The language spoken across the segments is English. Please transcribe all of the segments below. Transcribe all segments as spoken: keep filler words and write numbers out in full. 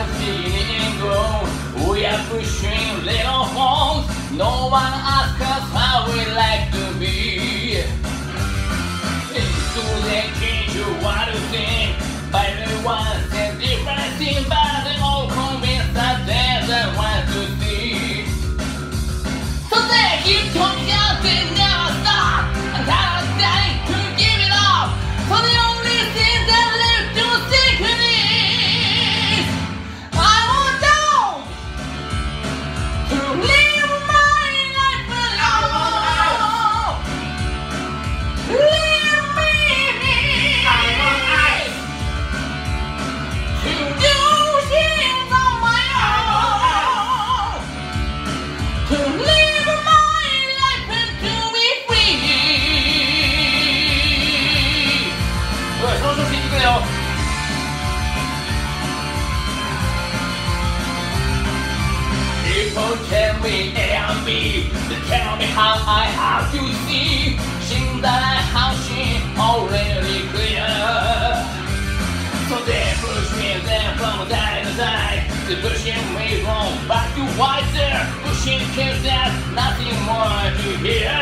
are feeling grown. We are pushing little homes. No one asks us how we like to be. Do they change you what to think? By the ones and different things, but they all convinced that they're the ones to see. So they keep talking out, they never stop. And I'm dying to give it up. So the only thing that left to think is I want down to live my life alone. Leave me to do things on my own. To live my life and to be free. おい、その調子聞いてくれよ。People tell me A and B. They tell me how I have to see. 死んだら発信 already clear. So they push me then from side to side. They pushing me from back to white there. Pushing kids there's nothing more to hear.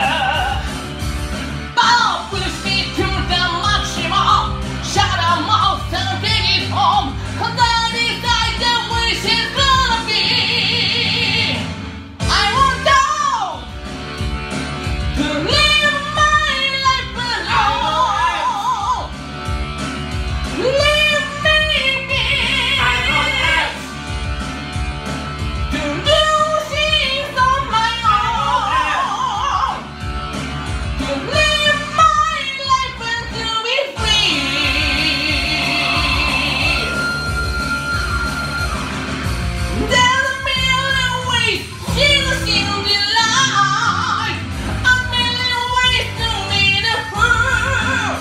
But push me to the maximum. Shut up mouth and take it home. Cause I decide the wish is gonna be. I want down to live my life alone. Leave me be. To do things on my own. To live my life and to be free. There's a million ways to see the light. A million ways to meet a fool.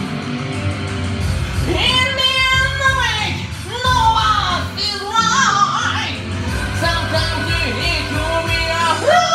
In the end of it, no one is right. Sometimes you need to be a fool.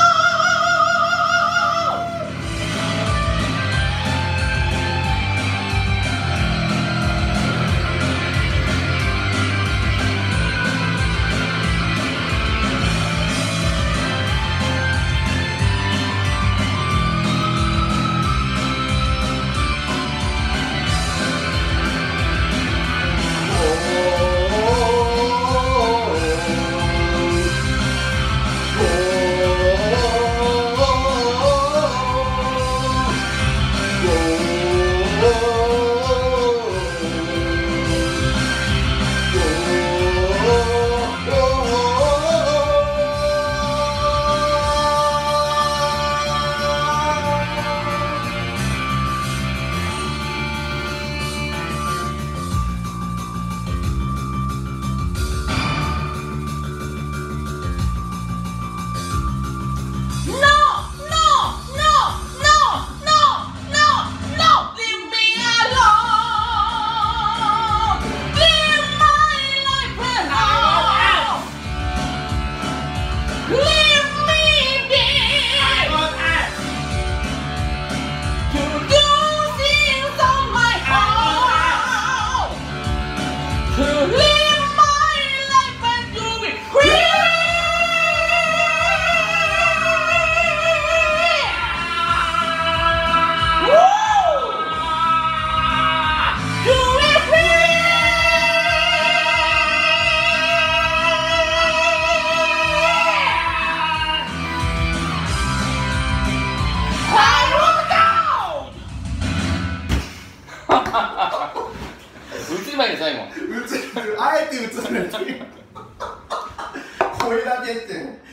あえて映るっていう。これだけって。